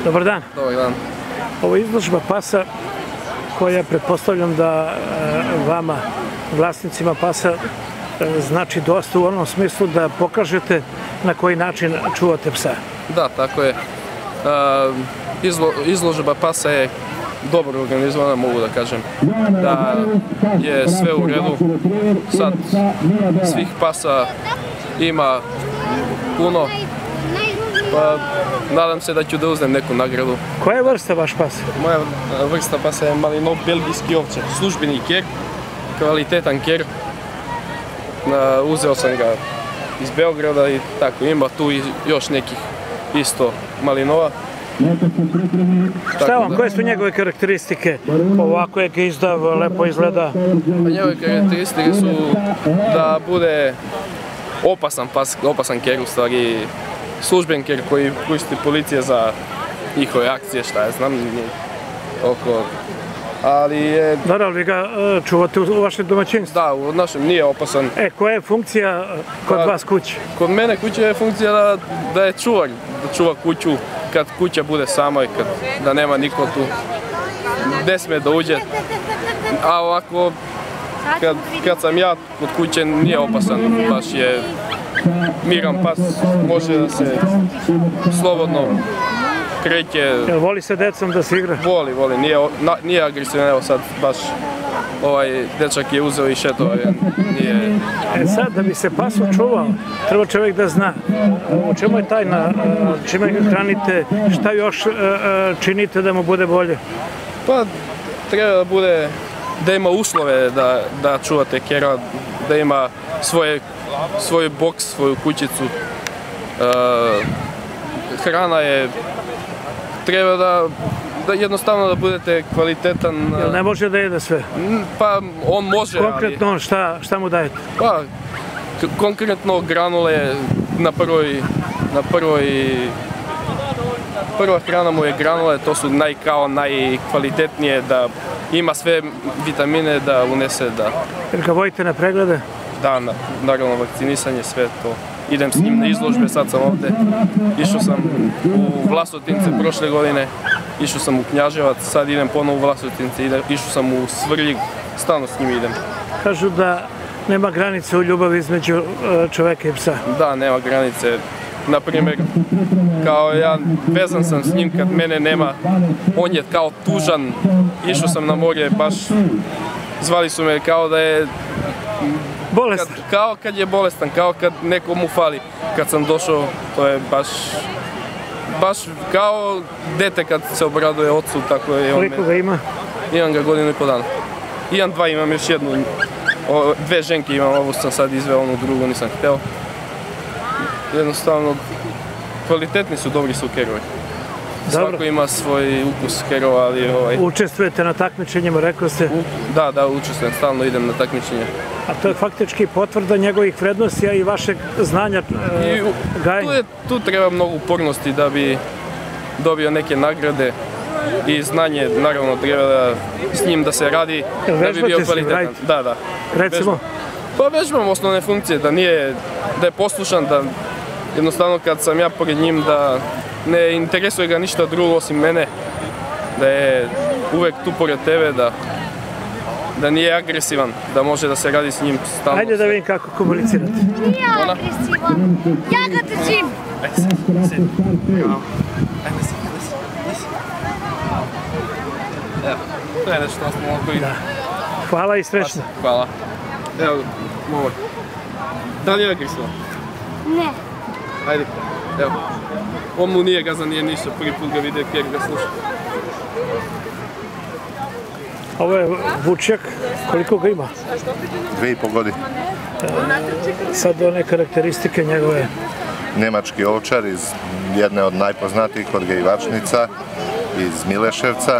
Dobar dan. Dobar dan. Ovo je izložba pasa koja pretpostavljam da vama, vlasnicima pasa, znači dosta u onom smislu da pokažete na koji način čuvate psa. Da, tako je. Izložba pasa je dobro organizovana, mogu da kažem. Da je sve u redu. Sad svih pasa ima puno. Pa nadam se da ću da uzmem neku nagradu. Koja je vrsta vaš pas? Moja vrsta pasa je Malinov belgijski ovčar, službeni ker, kvalitetan ker. Uzeo sam ga iz Beograda i tako, ima tu još nekih isto Malinova. Šta vam, koje su njegove karakteristike? Ovako je gizdav, lepo izgleda. Njegove karakteristike su da bude opasan pas, opasan ker, u stvari služben ker koji koristi policija za njihove akcije, šta ja znam, oko... Ali je... Naravno, vi ga čuvate u vašem domaćinstvu? Da, u našem nije opasan. Koja je funkcija kod vas kuće? Kod mene kuća je funkcija da je čuvar, da čuva kuću kad kuća bude sama i da nema niko tu. Ne sme da uđe. A ovako, kad sam ja kod kuće nije opasan, baš je miran pas, može da se slobodno kreće. Jel voli se decom da se igra? Voli, nije agresivan, evo sad baš ovaj dečak je uzeo i šetao, nije... Sad, da bi se pas očuvao, treba čovjek da zna u čemu je tajna, čime ga hranite, šta još činite da mu bude bolje? Pa, treba da ima uslove da čuvate kera, da ima svoj boks, svoju kućicu. Hrana je... Treba da jednostavno da budete kvalitetan... Jel ne može da jede sve? Pa, on može, ali... Konkretno, šta mu dajete? Pa, konkretno granule prva hrana mu je granule, to su najkvalitetnije, da ima sve vitamine da unese, da... Jer ga vojite na preglede? Da, naravno vakcinisanje, sve to. Idem s njim na izložbe, sad sam ovde. Išao sam u Vlasotince prošle godine, išao sam u Knjaževac, sad idem ponovo u Vlasotince, išao sam u Svrljig, stalno s njim idem. Kažu da nema granice u ljubavi između čoveka i psa. Da, nema granice. Naprimjer, kao ja vezan sam s njim kad mene nema, on je kao tužan, išao sam na more, baš zvali su me kao da je... Bolestan? Kao kad je bolestan, kao kad neko mu fali. Kad sam došao, to je baš kao dete kad se obraduje ocu, tako je on. Koliko ga ima? Imam ga 1,5 godina. Imam 2, imam još jednu. 2 ženke imam, ovu sam sad izveo, onu drugu nisam hteo. Jednostavno, kvalitetni su, dobri su kerovi. Svako ima svoj ukus kerova, ali... Učestvujete na takmičenjima, rekao ste? Da, učestvujem, stalno idem na takmičenje. A to je faktički potvrda njegovih vrednosti, a i vašeg znanja gajenja? Tu treba mnogo upornosti da bi dobio neke nagrade i znanje, naravno, treba s njim da se radi, da bi bio kvalitetan. Da. Recimo? Pa vežbam osnovne funkcije, da je poslušan, da jednostavno kad sam ja pored njim, da ne interesuje ga ništa drugo osim mene, da je uvek tu pored tebe, da nije agresivan, da može da se radi s njim stalno. Ajde da vidim kako komunicirate. Nije agresivan, ja ga držim. Ajde sedi. Evo, to je nešto osnovno koji... Hvala i srećno. Hvala. Evo, momak. Da li je agresivan? Ne. Ajde, evo. On mu nije gazan, nije ništa, prvi put ga vide, kjer ga sluša. Ovo je vučjak, koliko ga ima? 2,5 godine. Sad one karakteristike njegove? Nemački ovčar iz jedne od najpoznatijih odgajivačnica iz Mileševca.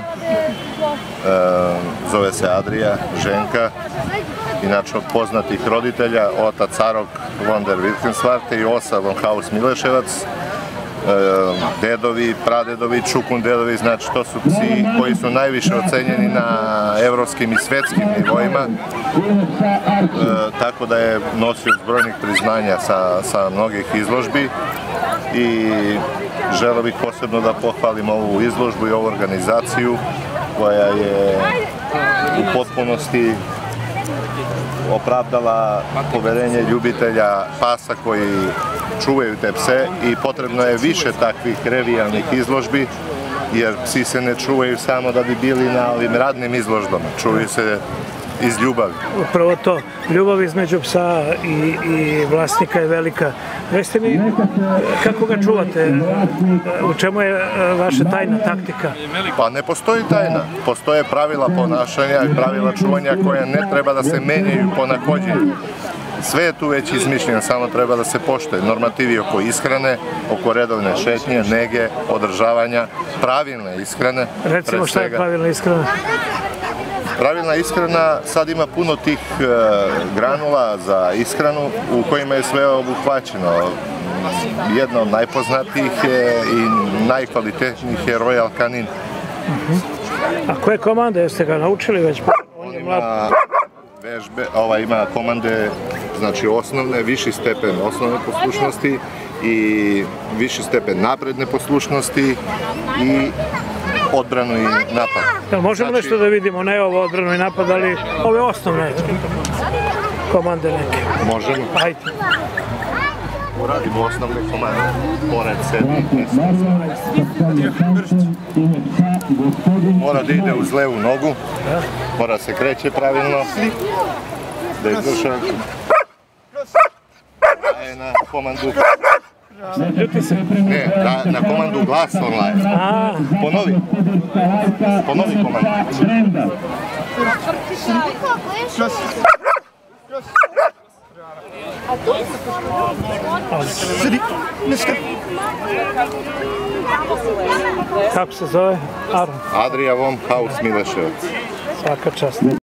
Zove se Adrija, ženka. Inače od poznatih roditelja, otac Arok von der Wilkenswarte i Osa von Haus Mileševac. Dedovi, pradedovi, čukun dedovi, znači to su psi koji su najviše ocenjeni na evropskim i svetskim nivoima, tako da je nosio brojnih priznanja sa mnogih izložbi i želeo bih posebno da pohvalim ovu izložbu i ovu organizaciju koja je u potpunosti opravdala poverenje ljubitelja pasa koji čuvaju te pse i potrebno je više takvih revijalnih izložbi, jer psi se ne čuvaju samo da bi bili na ovim radnim izložbama, čuvaju se iz ljubavi. Upravo to, ljubav između psa i vlasnika je velika. Recite mi, kako ga čuvate? U čemu je vaša tajna taktika? Pa ne postoji tajna, postoje pravila ponašanja i pravila čuvanja koje ne treba da se menjaju po nahođenju. Sve je tu već izmišljeno, samo treba da se poštuje. Normativi oko ishrane, oko redovne šetnje, nege, održavanja, pravilne ishrane. Recimo šta je pravilna ishrana? Pravilna ishrana, sad ima puno tih granula za ishranu u kojima je sve obuhvaćeno. Jedna od najpoznatijih i najkvalitetnijih je Royal Canin. A koje komande jeste ga naučili već? On ima vežbe, ima komande, znači osnovne, viši stepen osnovne poslušnosti i viši stepen napredne poslušnosti i odbranu i napad. Možemo nešto da vidimo, ne ovo odbranu i napad, ali ove osnovne komande neke. Možemo. Ajde. Uradimo osnovne komande, pored sedmi. Mora da ide uz levu nogu, mora se kreće pravilno, da izvrša. Daje na komandu. Ne, na komandu glas on laje. Ponovi. Ponovi komandu. Kako se zove? Adria von Haus Mileševac. Svaka čast.